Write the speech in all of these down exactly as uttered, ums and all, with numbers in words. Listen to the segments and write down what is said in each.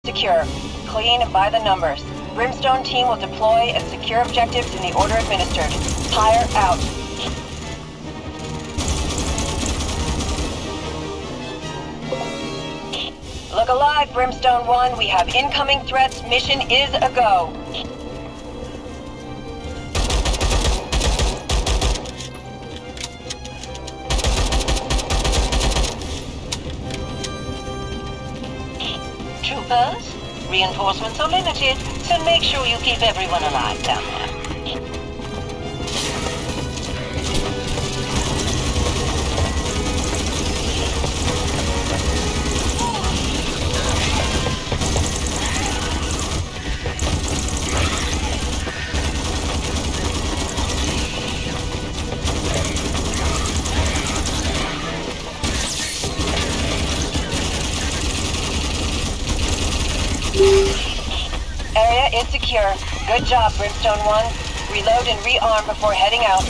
Secure. Clean by the numbers. Brimstone team will deploy and secure objectives in the order administered. Pyre out. Look alive, Brimstone one. We have incoming threats. Mission is a go. Troopers, reinforcements are limited, so make sure you keep everyone alive down there. Area is secure. Good job, Brimstone one. Reload and rearm before heading out.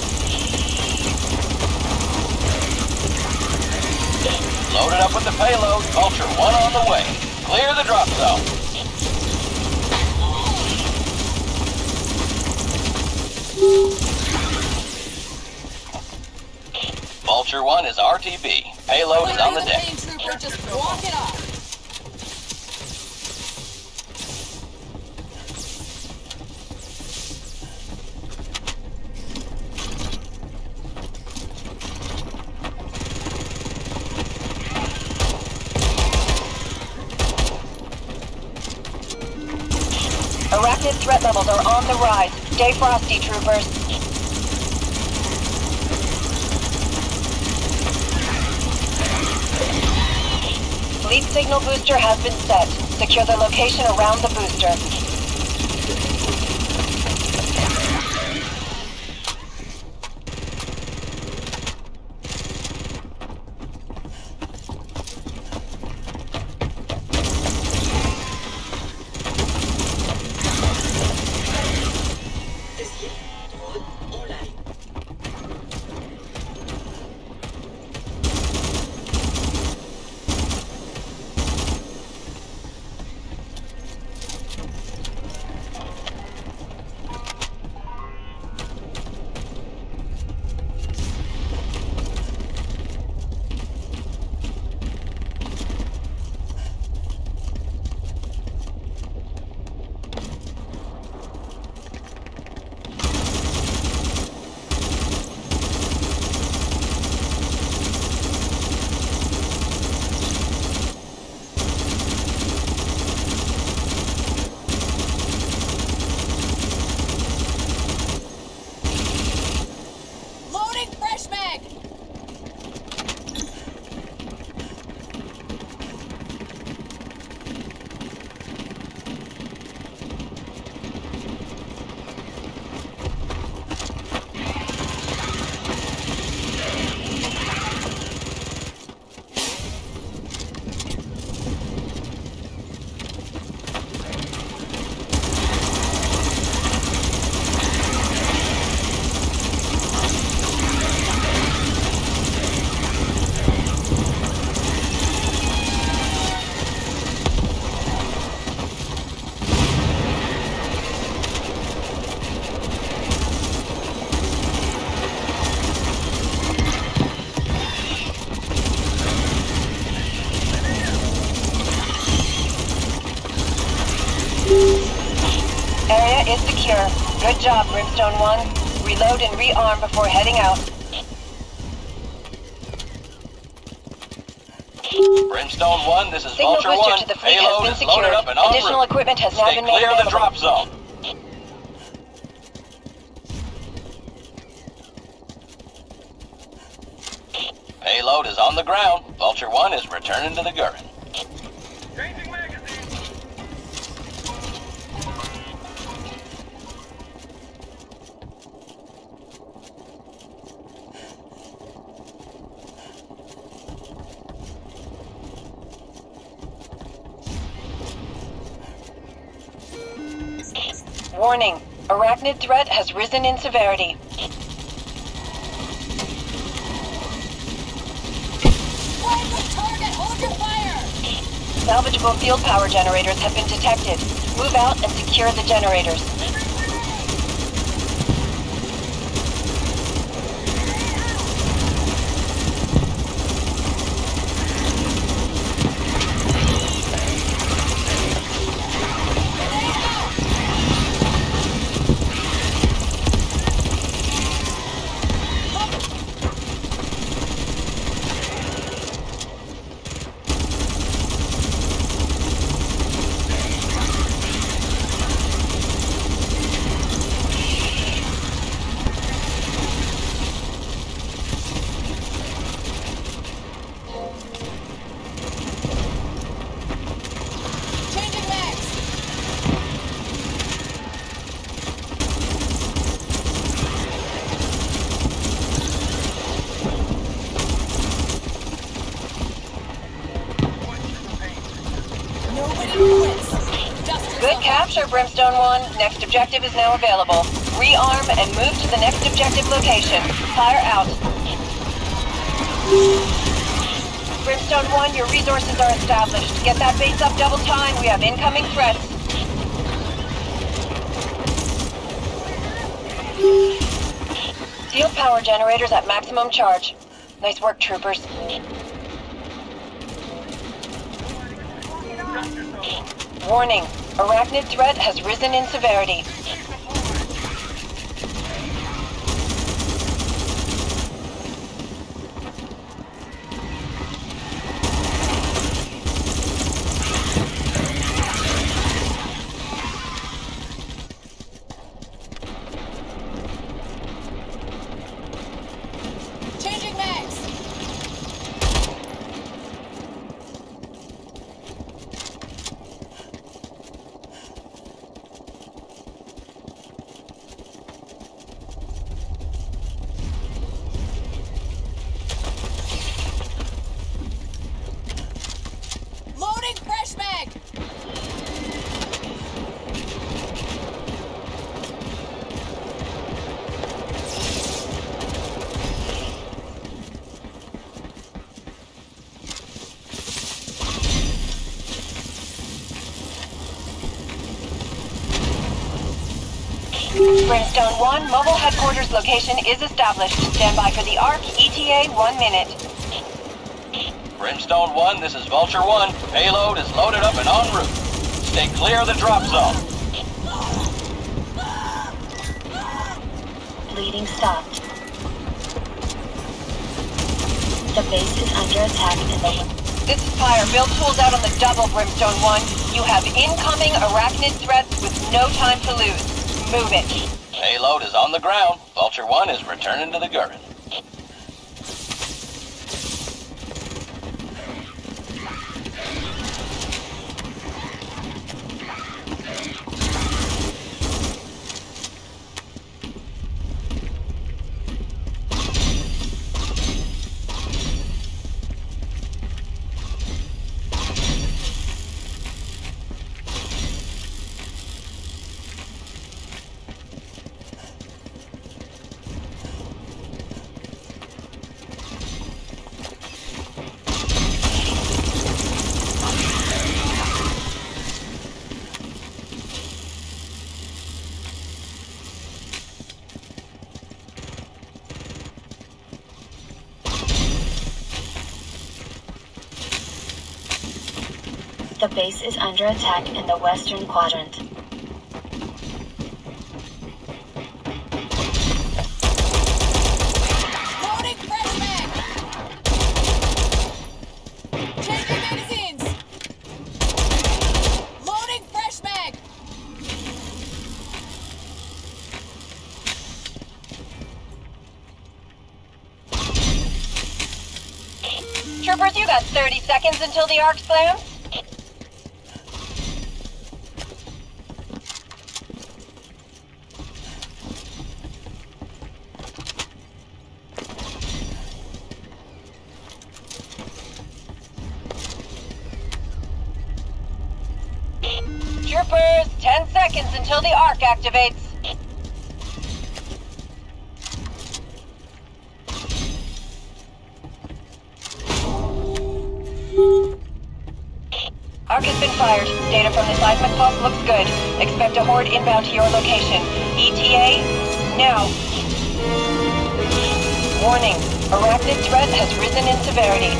Loaded up with the payload. Vulture one on the way. Clear the drop zone. Vulture one is R T B. Payload is on the deck. Trooper, just walk it off. Arachnid threat levels are on the rise. Stay frosty, troopers. Fleet signal booster has been set. Secure the location around the booster. Area is secure. Good job, Brimstone one. Reload and rearm before heading out. Brimstone one, this is Signal Vulture booster one. to the fleet Payload has been is loaded secured. up and en Additional route. equipment has now Stay been made clear of the available. drop zone. Payload is on the ground. Vulture one is returning to the Gurren. Changing magazine. Warning. Arachnid threat has risen in severity. Find the target! Hold your fire! Salvageable field power generators have been detected. Move out and secure the generators. Changing mags. Nobody quits. Dust Good yourself capture, Brimstone one. Next objective is now available. Rearm and move to the next objective location. Fire out. Brimstone one, your resources are established. Get that base up double time. We have incoming threats. Field power generators at maximum charge. Nice work, troopers. Warning. Arachnid threat has risen in severity. Changing mags. Loading fresh mag. Brimstone one, mobile headquarters location is established. Stand by for the ARC. E T A one minute. Brimstone one, this is Vulture one. Payload is loaded up and en route. Stay clear of the drop zone. Bleeding stopped. The base is under attack in the... This is Fire. Build tools out on the double, Brimstone one. You have incoming arachnid threats with no time to lose. Move it. Payload is on the ground. Vulture one is returning to the Gurren. The base is under attack in the western quadrant. Loading fresh mag. Changing magazines. Loading fresh mag. Troopers, you got thirty seconds until the ARC slams. Troopers, ten seconds until the ARC activates. fired. Data from the seismic pulse looks good. Expect a Horde inbound to your location. E T A, now. Warning. Arachnid threat has risen in severity.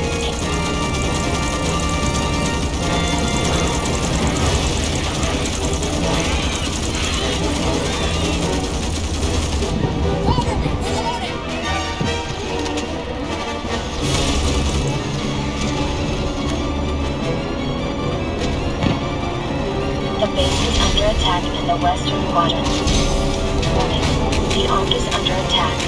Cover me! Reloading! The base is under attack in the western quadrant. Warning. The Ark is under attack.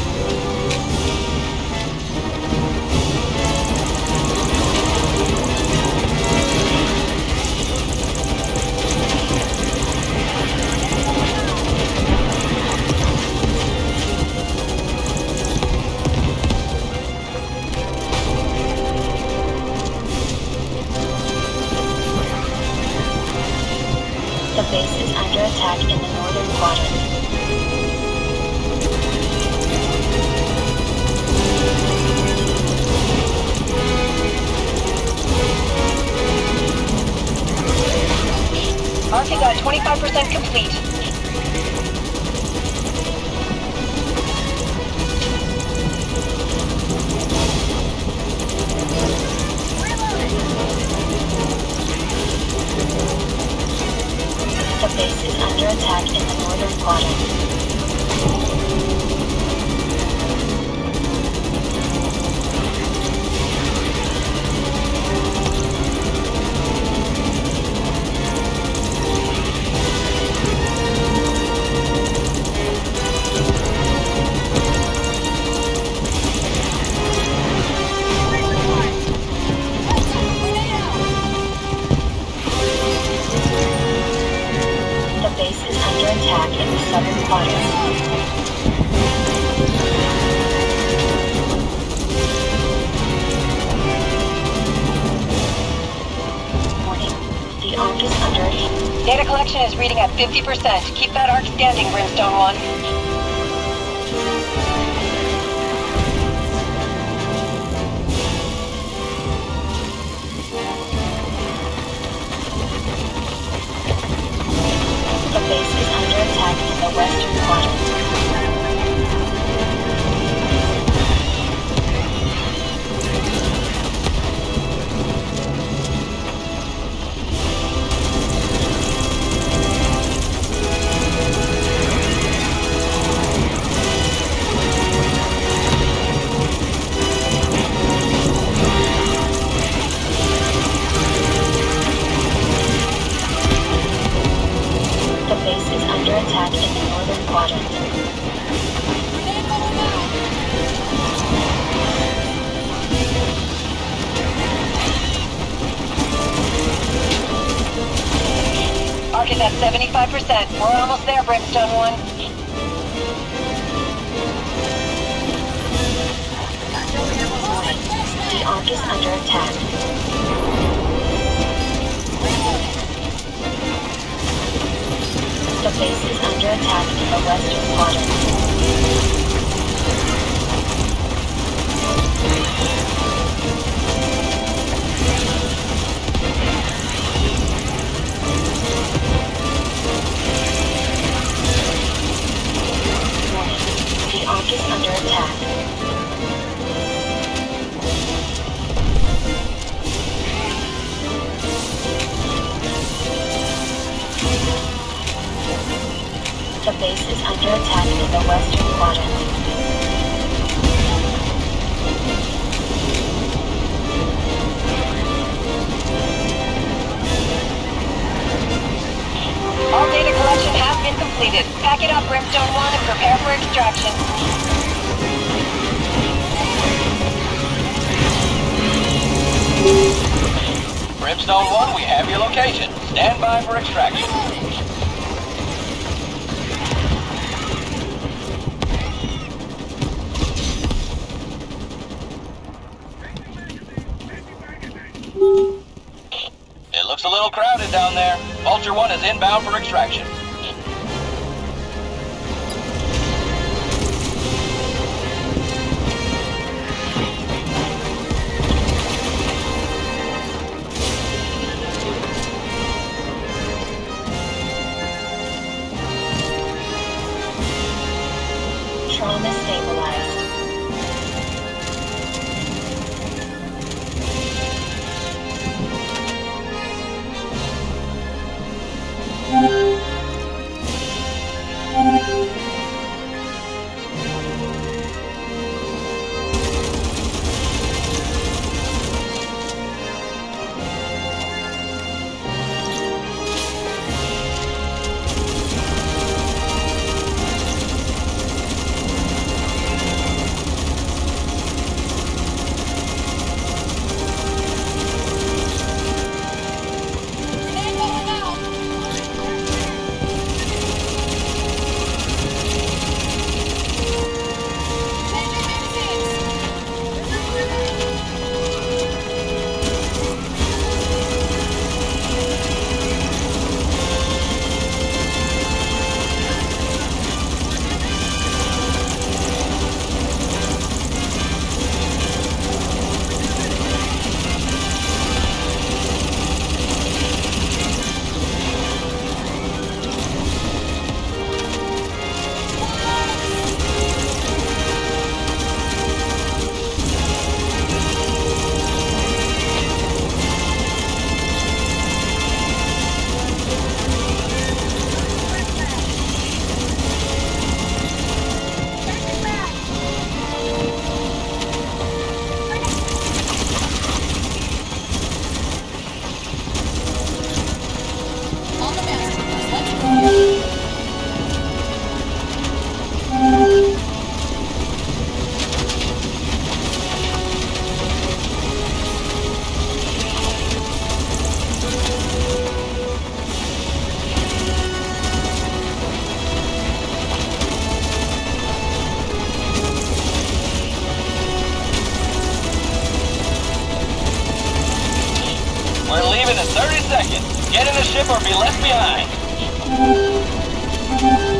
The base is under attack in the northern quadrant. Arc is at twenty-five percent complete. The base is under attack in the northern quadrant. Grenade out! The base is under attack in the southern quadrant. Warning. The Ark is under attack. Data collection is reading at fifty percent. Keep that arc standing, Brimstone one. The base is under attack in the western quadrant. The base is under attack in the northern quadrant. Grenade going out! Arc is at seventy-five percent. We're almost there, Brimstone one. Loading fresh The mag! Ark is under attack. Reloading! The base is under attack in the western quadrant. Warning. The Ark is under attack. The base is under attack in the western quadrant. All data collection has been completed. Pack it up, Brimstone one, and prepare for extraction. Brimstone one, we have your location. Stand by for extraction. Reloading! It looks a little crowded down there. Vulture one is inbound for extraction. or be left behind.